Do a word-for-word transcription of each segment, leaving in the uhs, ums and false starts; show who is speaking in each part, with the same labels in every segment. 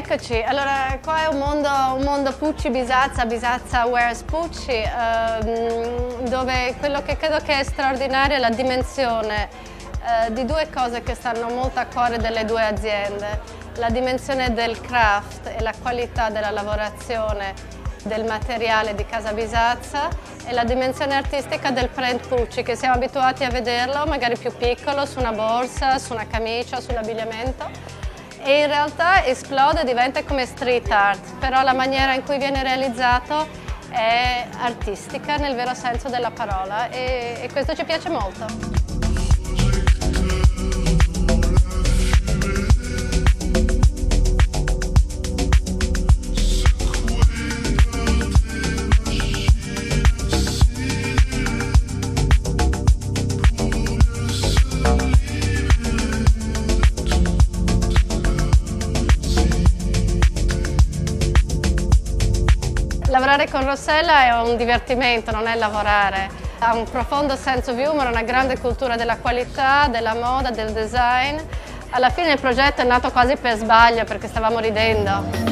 Speaker 1: Eccoci, allora qua è un mondo, un mondo Pucci Bisazza, Bisazza Wears Pucci, ehm, dove quello che credo che è straordinario è la dimensione eh, di due cose che stanno molto a cuore delle due aziende. La dimensione del craft e la qualità della lavorazione del materiale di Casa Bisazza e la dimensione artistica del print Pucci, che siamo abituati a vederlo magari più piccolo su una borsa, su una camicia, sull'abbigliamento. E in realtà esplode e diventa come street art, però la maniera in cui viene realizzato è artistica nel vero senso della parola e, e questo ci piace molto. Lavorare con Rossella è un divertimento, non è lavorare. Ha un profondo senso di humor, una grande cultura della qualità, della moda, del design. Alla fine il progetto è nato quasi per sbaglio perché stavamo ridendo.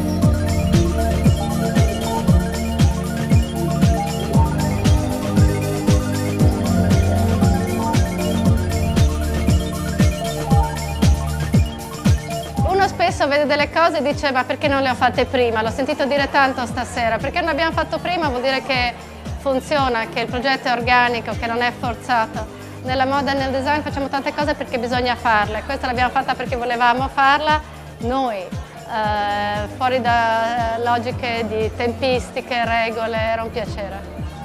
Speaker 1: Spesso vede delle cose e dice ma perché non le ho fatte prima? L'ho sentito dire tanto stasera, perché non abbiamo fatto prima vuol dire che funziona, che il progetto è organico, che non è forzato. Nella moda e nel design facciamo tante cose perché bisogna farle, questa l'abbiamo fatta perché volevamo farla noi, eh, fuori da logiche di tempistiche, regole, era un piacere.